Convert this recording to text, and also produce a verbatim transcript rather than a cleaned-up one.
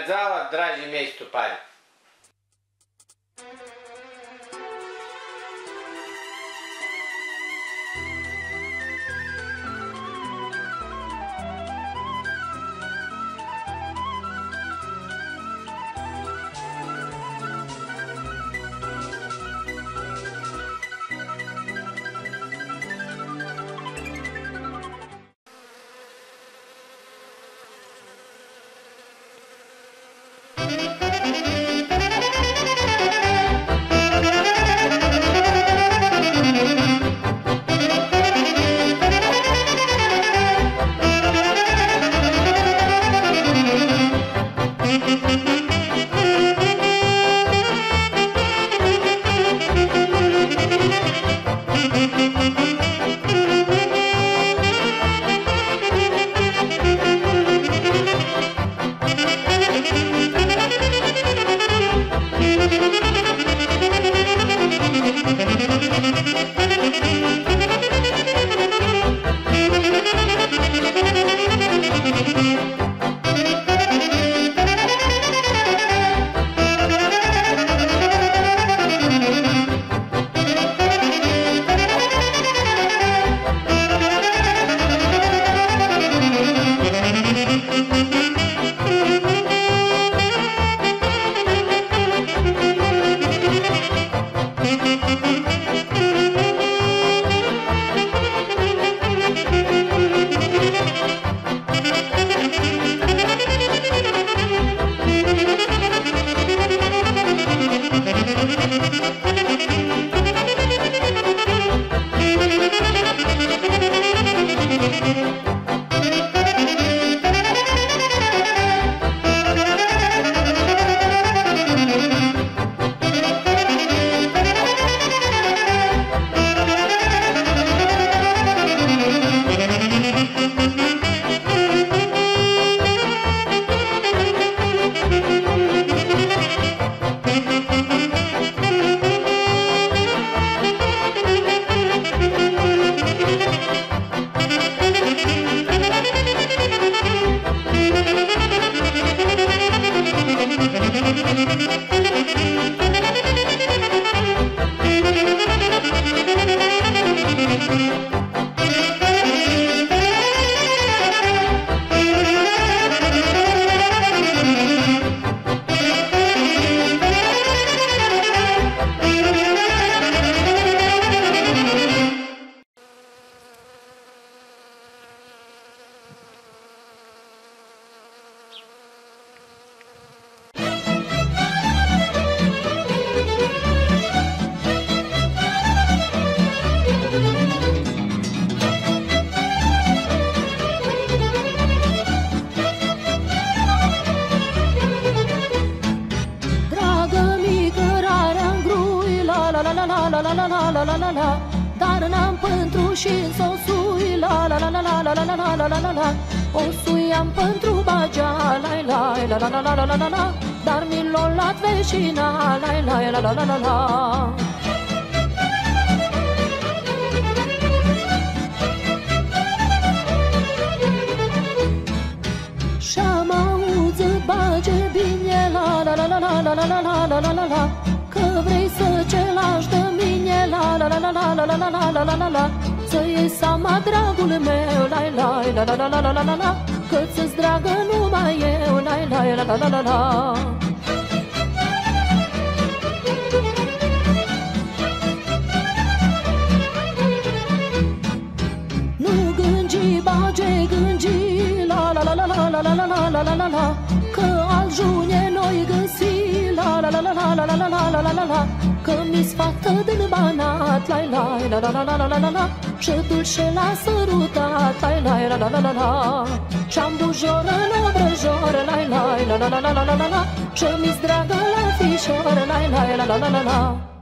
ziua, dragii mei stupari! Dar n-am pentru și-n s-o sui, la la la la la la la la la la la la. O suiam pentru bagea, la la la la la la la la la. Dar mi l-o luat veșina, la la la la la la la. Și-am auzit bage bine, la la la la la la la la la la la la. Că vrei să ce lași de mine, la la la la la la la la la la la la. Să iei seama, dragul meu, la la la la la la la la la la. Că ți-s dragă numai eu, la la la la la la la. Nu gângi, bage, gângi, la la la la la la la la la la la la la. Că aljune noi găsi, la la la la la la la la la la la la. Că mi-s fată din banat, la la la la la la la la la la. Și dulce la sărutat, la la la la la la la. Și-am bujoră la vrăjor, la la la la la la la la la la. Și mi-s dragă la fișor, la la la la la la la.